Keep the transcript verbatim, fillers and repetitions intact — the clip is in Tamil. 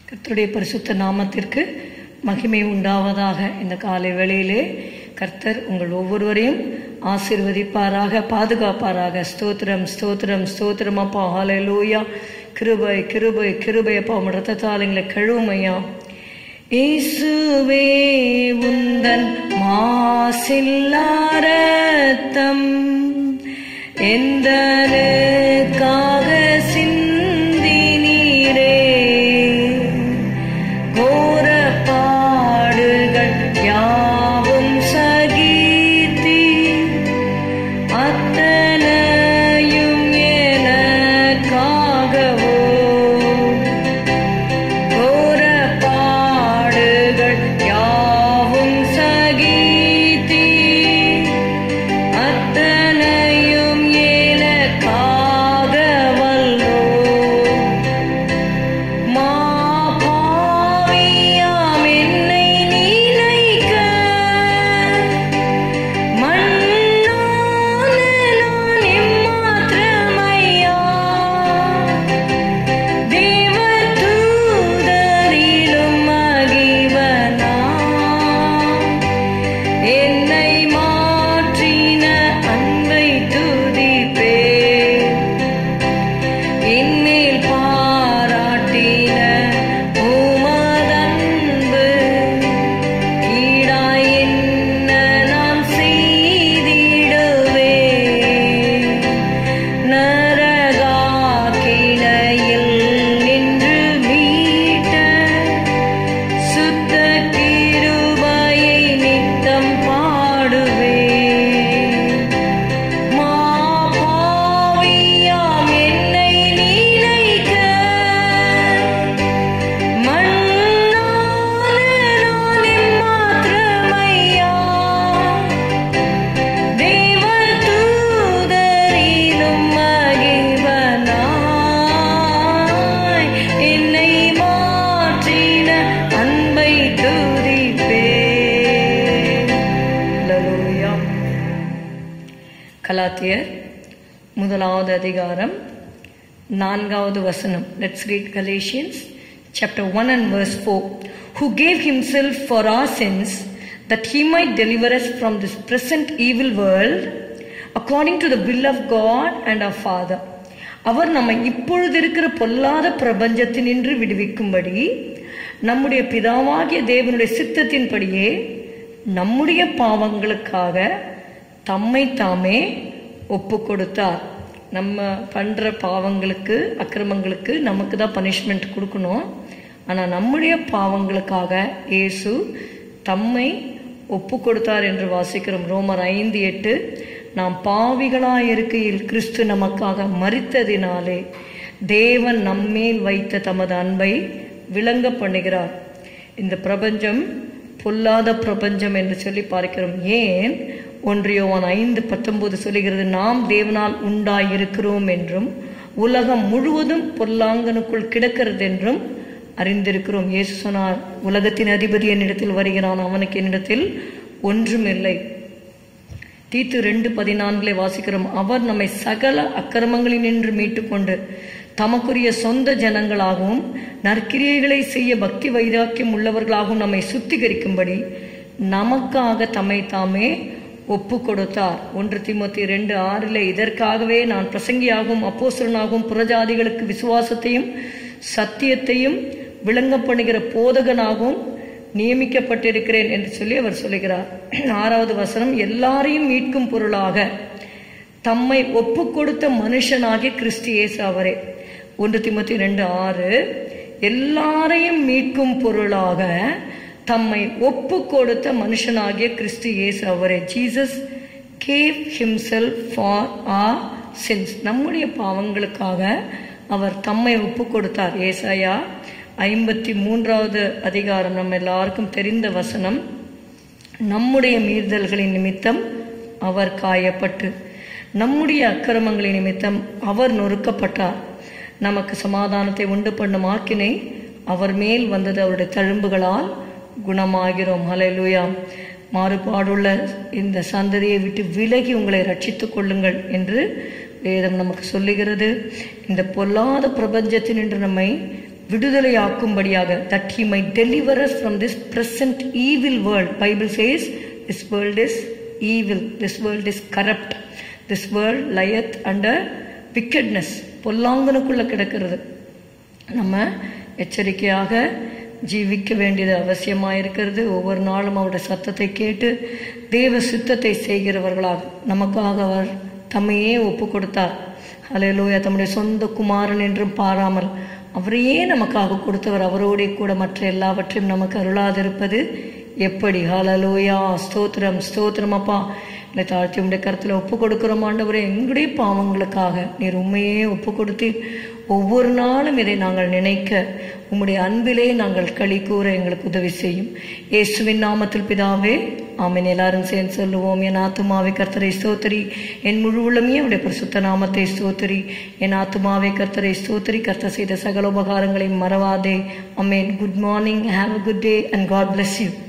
கர்த்தருடைய பரிசுத்த நாமத்திற்கு மகிமை உண்டாவதாக. இந்த காலை வேளையிலே கர்த்தர் உங்கள் ஒவ்வொருவரையும் ஆசீர்வதிப்பாராக, பாதுகாப்பாராக. ஸ்தோத்திரம் ஸ்தோத்திரம் ஸ்தோத்திரம் அப்பா. ஹல்லேலூயா. கிருபை கிருபை கிருபை அப்பா. உம் இரத்தத்தால் எங்களை கழுவுமையா. இயேசுவே உந்தன் மாசில்லா இரத்தம் எந்தனுக்காக சிந்தி நீரே. கோர பாடுகள் யாவும் சகித்தி அத்தனையும் எனக்காகவோ. கோர பாடுகள் யாவும் சகித்தி அத்தனையும் எனக்காக வல்லோ. மா பாவியாம் என்னை நினைக்க மண்ணான நான் எம்மாத்திரமையா. தேவதூதரிலும் மகிவனா என்னை மாற்றின அன்பை துதிப்பே. என்னில் பாராட்டின உமதன்பு ஈடாய் என்ன நான் செய்திடுவே. நரகாக்கினையில் நின்று மீட்ட சுத்த கிருபையை நித்தம் பாடுவே. மா பாவியாம் என்னை நினைக்க மண்ணான நான் எம்மாத்திரமையா. தேவதூதரிலும் மகிவனாய் என்னை மாற்றின அன்பை துதிப்பே. அல்லேலூயா. கலாத்தியர் முதலாவது அதிகாரம் நான்காவது வசனம். Let's read Galatians chapter one and verse four. Who gave himself for our sins that he might deliver us from this present evil world according to the will of God and our Father. அவர் நம்மை இப்பொழுது இருக்கிற பொல்லாத பிரபஞ்சத்தினின்று விடுவிக்கும்படி நம்முடைய பிதாவாகிய தேவனுடைய சித்தத்தின்படியே நம்முடைய பாவங்களுக்காக தம்மை தாமே ஒப்பு கொடுத்தார். நம்ம பண்ற பாவங்களுக்கு அக்கிரமங்களுக்கு நமக்கு தான் பனிஷ்மெண்ட் கொடுக்கணும். ஆனா நம்முடைய பாவங்களுக்காக இயேசு தம்மை ஒப்பு கொடுத்தார் என்று வாசிக்கிறோம். ரோமர் ஐந்து எட்டு. நாம் பாவிகளாய் இருக்கையில் கிறிஸ்து நமக்காக மரித்ததினாலே தேவன் நம்மேல் வைத்த தமது அன்பை விளங்க பண்ணுகிறார். இந்த பிரபஞ்சம் பொல்லாத பிரபஞ்சம் என்று சொல்லி பார்க்கிறோம். ஏன்? ஒன்று யோவான் ஐந்து பத்தொன்பது சொல்லுகிறது, நாம் தேவனால் உண்டாயிருக்கிறோம் என்றும் உலகம் முழுவதும் பொல்லாங்கனுக்குள் கிடக்கிறது என்றும் அறிந்திருக்கிறோம். இயேசு சொன்னார், உலகத்தின் அதிபதி என்னிடத்தில் வருகிறான், அவனுக்கு என்னிடத்தில் ஒன்றும் இல்லை. தீத்து ரெண்டு பதினான்கிலே வாசிக்கிறோம், அவர் நம்மை சகல அக்கிரமங்களினின்று மீட்டுக்கொண்டு தமக்குரிய சொந்த ஜனங்களாகவும் நற்கிரியைகளை செய்ய பக்தி வைராக்கியம் உள்ளவர்களாகவும் நம்மை சுத்திகரிக்கும்படி நமக்காக தம்மை தாமே ஒப்பு கொடுத்தார். ஒன்று தீமோத்தேயு ரெண்டு ஆறிலே, இதற்காகவே நான் பிரசங்கியாகவும் அப்போஸ்தலனாகவும் புறஜாதிகளுக்கு விசுவாசத்தையும் சத்தியத்தையும் விளங்க பண்ணுகிற போதகனாகவும் நியமிக்கப்பட்டிருக்கிறேன் என்று சொல்லி அவர் சொல்லுகிறார். ஆறாவது வசனம், எல்லாரையும் மீட்கும் பொருளாக தம்மை ஒப்பு கொடுத்த மனுஷனாகிய கிறிஸ்து இயேசு அவரே. ஒன்று தீமோத்தேயு ரெண்டு ஆறு, எல்லாரையும் மீட்கும் பொருளாக தம்மை ஒப்பு கொடுத்த மனுஷனாகிய கிறிஸ்து இயேசு அவரே. Jesus gave himself for our sins. நம்முடைய பாவங்களுக்காக அவர் தம்மை ஒப்பு கொடுத்தார். ஏசாயா ஐம்பத்தி மூன்றாவது அதிகாரம் நம்ம எல்லாருக்கும் தெரிந்த வசனம். நம்முடைய மீறுதல்களின் நிமித்தம் அவர் காயப்பட்டு நம்முடைய அக்கிரமங்களின் நிமித்தம் அவர் நொறுக்கப்பட்டார். நமக்கு சமாதானத்தை உண்டு பண்ணும் ஆக்கினை அவர் மேல் வந்தது, அவருடைய தழும்புகளால் குணமாகிறோம். ஹல்லேலூயா. மாறுபாடுள்ள இந்த சந்ததியை விட்டு விலகி உங்களை ரட்சித்துக் கொள்ளுங்கள் என்று வேதம் நமக்கு சொல்லுகிறது. இந்த பொல்லாத பிரபஞ்சத்தினின்று நம்மை விடுதலையாக்கும்படியாக, that he might deliver us from this present evil world. Bible says this world is evil, this world is corrupt, this world lieth under wickedness. பொல்லாங்கனுக்குள்ள கிடக்கிறது. நம்ம எச்சரிக்கையாக ஜீவிக்க வேண்டியது அவசியமாயிருக்கிறது. ஒவ்வொரு நாளும் அவருடைய சத்தத்தை கேட்டு தேவ சித்தத்தை செய்கிறவர்களாக, நமக்காக அவர் தம்மையே ஒப்பு கொடுத்தார். ஹல்லேலூயா. தம்முடைய சொந்த குமாரன் என்றும் பாராமல் அவரையே நமக்காக கொடுத்தவர். அவரோடே கூட மற்ற எல்லாவற்றையும் நமக்கு அருளாதிருப்பது எப்படி? ஹல்லேலூயா. ஸ்தோத்திரம், ஸ்தோத்திரம். அப்பா, இல்லை தாழ்த்தி உடைய கருத்தில் ஒப்பு கொடுக்கிறோம் ஆண்டவரே. எங்களுடைய பாவங்களுக்காக நீர் உண்மையே ஒப்பு கொடுத்து ஒவ்வொரு நாளும் இதை நாங்கள் நினைக்க உம்முடைய அன்பிலே நாங்கள் களி கூற எங்களுக்கு உதவி செய்யும். இயேசுவின் நாமத்தில் பிதாவே, ஆமென். எல்லாரும் சேர்ந்து சொல்லுவோம். என் ஆத்துமாவே கர்த்தரை ஸ்தோத்திரி, என் முழு உள்ளமே அவருடைய பரிசுத்த நாமத்தை ஸ்தோத்திரி. என் ஆத்துமாவே கர்த்தரை ஸ்தோத்திரி, கர்த்தர் செய்த சகல உபகாரங்களை மறவாதே. Amen. Good morning, have a good day and God bless you.